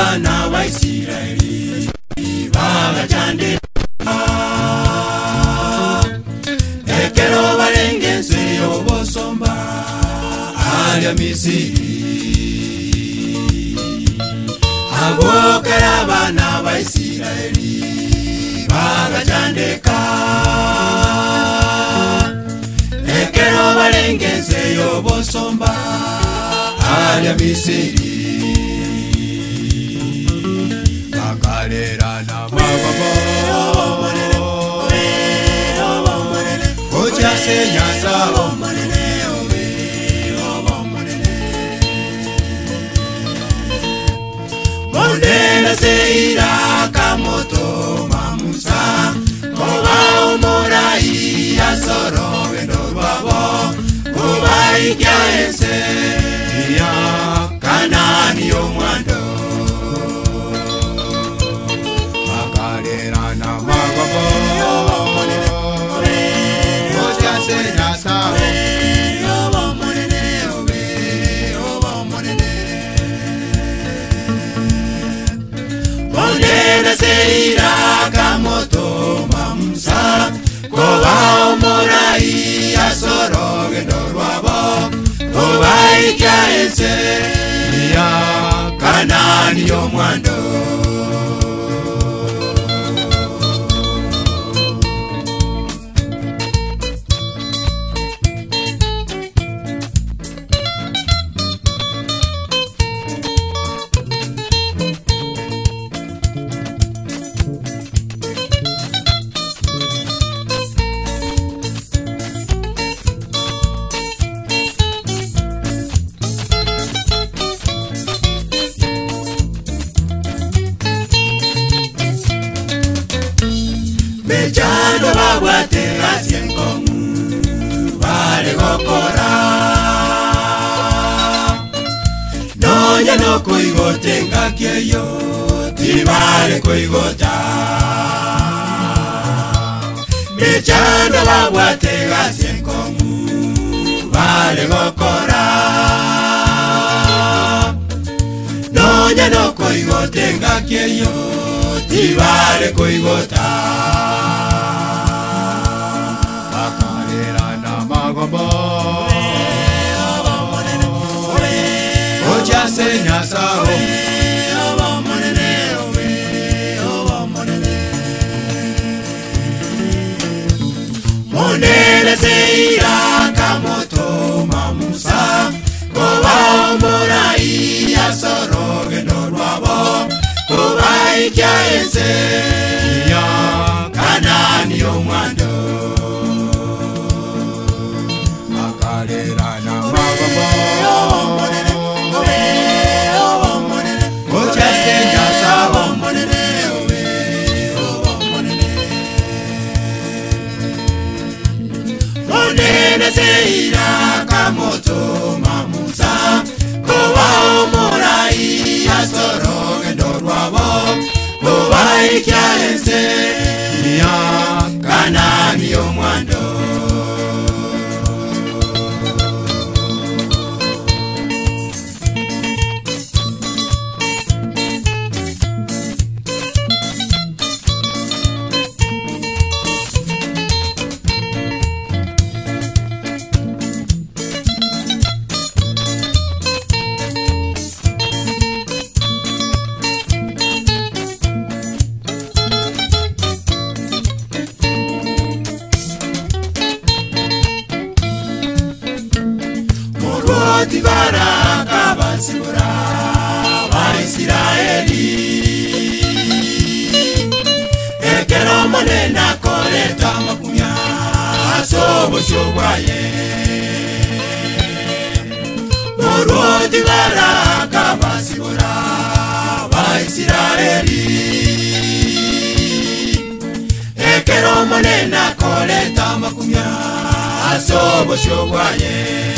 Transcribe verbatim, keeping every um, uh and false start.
abana Baisrael bagacande ekero balengenze obosomba alya Misiri abokera abana Baisrael bagacandeka ekero balengenze obosomba alya Misiri bakalera na mababo oja senyasa Mondela seira kamoto mamusa Koba umorai asoro vendorwabo Koba ikia ese ya kanani omwando Makalera na magwabo Oja senyasa Seira kamoto mamusa Koba umorai asoro gendorwabo Koba ikia ese ya kanani omwando Mechando babwate asienkomu Vale gokora Nonya no koigote ngakieyo Tibale koigota Mechando babwate asienkomu Vale gokora Nonya no koigote ngakieyo Tibale koigota Bakalera na magombo Oja senyasa Mondele seira kamoto mamusa Koba umorai asoro gendorwabo Koba ikia ese ya kanani omwando Makalera na magombo Oja senyasa Mondele seira kamoto mamusa Koba umorai asoro gendorwabo Koba ikia ese ya kanani omwando Tivara kabasura Baisraeli Ekero monena koleta makumya Asobo shogwaye Moro tivara kabasura Baisraeli Ekero monena koleta makumya Asobo shogwaye